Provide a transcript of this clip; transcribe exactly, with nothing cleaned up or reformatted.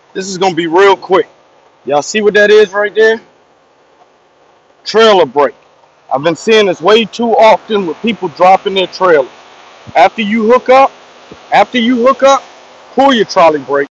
This is gonna be real quick. Y'all see what that is right there? Trailer brake. I've been seeing this way too often with people dropping their trailer. After you hook up, after you hook up, pull your trolley brake.